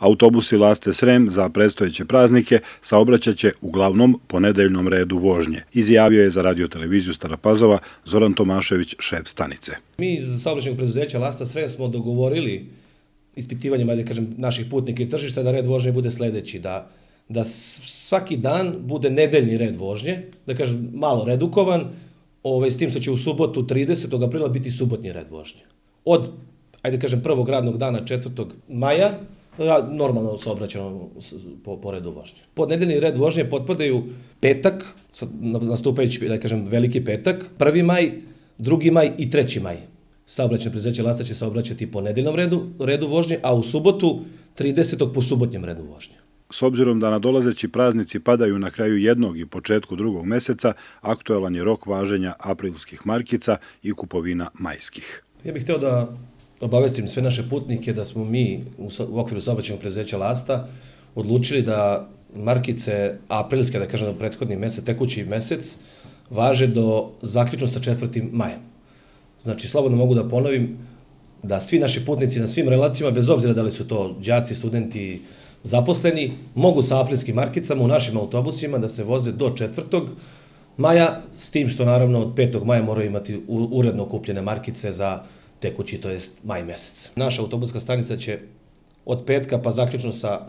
Autobusi Laste Srem za predstojeće praznike saobraćaće uglavnom po nedeljnom redu vožnje, izjavio je za radioteleviziju Stara Pazova Zoran Tomašević, šef stanice. Mi iz saobraćajnog preduzeća Lasta Srem smo dogovorili ispitivanjem, naših putnika i tržišta da red vožnje bude sledeći, da svaki dan bude nedeljni red vožnje, malo redukovan, s tim što će u subotu 30. aprila biti subotnji red vožnje. Od, prvog radnog dana 4. maja, normalno saobraćeno po redu vožnje. Pod nedeljni red vožnje potpadaju petak, nastupajući, veliki petak, 1. maj, 2. maj i 3. maj. Saobraćajno preduzeće Lasta će saobraćati po nedeljnom redu vožnje, a u subotu 30. po subotnjem redu vožnje. S obzirom da nadolazeći praznici padaju na kraju jednog i početku drugog meseca, aktuelan je rok važenja aprilskih markica i kupovina majskih. Ja bih hteo da obavestim sve naše putnike da smo mi u okviru saobraćajnog preduzeća Lasta odlučili da markice aprilske, prethodni mesec, tekući mesec, važe do zaključno sa 4. majem. Znači, slobodno mogu da ponovim da svi naši putnici na svim relacijama, bez obzira da li su to đaci, studenti, zaposleni, mogu sa aprilskim markicama u našim autobusima da se voze do 4. maja, s tim što naravno od 5. maja moraju imati uredno kupljene markice za tekući, to jest maj mesec. Naša autobuska stanica će od petka pa zaključno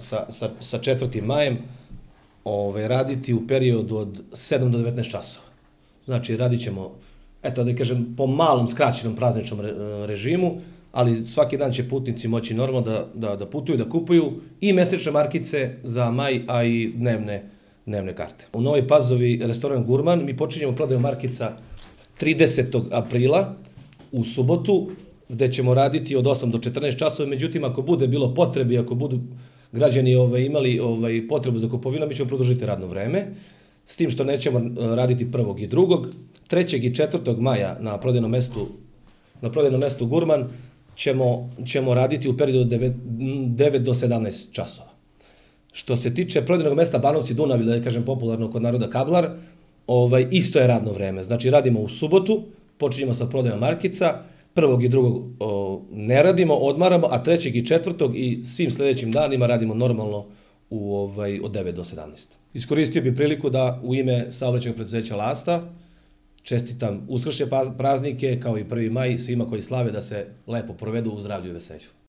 sa 4. majem raditi u periodu od 7 do 19 časova. Znači, radit ćemo, po malom skraćenom prazničnom režimu, ali svaki dan će putnici moći normalno da putuju, da kupuju i mesečne markice za maj, a i dnevne karte. U Novoj Pazovi restoran Gurman mi počinjemo prodaju markica 30. aprila u subotu, gde ćemo raditi od 8 do 14 časova, međutim, ako bude bilo potrebi, ako budu građani imali potrebu za kupovinu, mi ćemo produžiti radno vreme, s tim što nećemo raditi 1. i 2. 3. i 4. maja na prodajnom mestu Gurman ćemo raditi u periodu od 9 do 17 časova. Što se tiče prodajnog mesta Banovci Dunav, ili popularno kod naroda Kablar, isto je radno vreme. Znači, radimo u subotu, počinjemo sa prodajom markica, 1. i 2. ne radimo, odmaramo, a 3. i 4. i svim sledećim danima radimo normalno od 9 do 17. Iskoristio bih priliku da u ime saobraćajnog preduzeća Lasta čestitam uskršnje praznike, kao i 1. maj, svima koji slave da se lepo provedu u zdravlju i veselju.